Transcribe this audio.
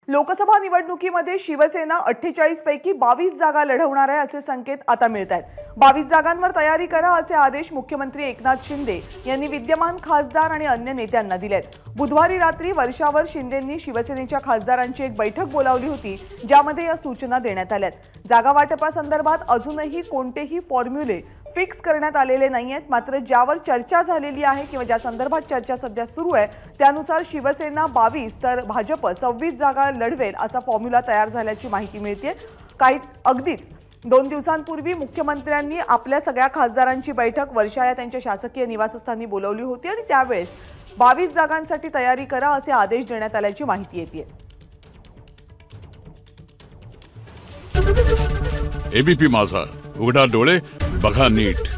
लोकसभा निवडणुकीमध्ये शिवसेना 48 पैकी 22 जागा लढवणार आहे असे संकेत आता मिळत आहेत। 22 जागांवर तयारी करा असे आदेश मुख्यमंत्री एकनाथ शिंदे यांनी विद्यमान खासदार आणि अन्य नेत्यांना दिलेत। बुधवारी रात्री वर्षावर शिंदेंनी शिवसेनेच्या खासदारांची एक बैठक बोलावली होती, ज्यामध्ये या सूचना देण्यात आल्यात। जागा वाटपासंदर्भात अजूनही कोणतेही फॉर्म्युले फिक्स करण्यात आलेले नाहीयेत, मात्र ज्यावर चर्चा झालेली आहे किंवा ज्या संदर्भात चर्चा सध्या सुरू आहे त्यानुसार शिवसेना 22 तर भाजप 26 जागा लढवेल असा फॉर्म्युला तयार झाल्याची माहिती मिळते। काही अगदीच 2 दिवसांपूर्वी मुख्यमंत्र्यांनी आपल्या सगळ्या खासदारांची बैठक वर्षा या त्यांच्या शासकीय निवासस्थानी बोलावली होती आणि त्यावेळेस 22 जागांसाठी तयारी करा असे आदेश देण्यात आल्याची माहिती येते। एबीपी माझा, उघडा डोळे बघा नीट।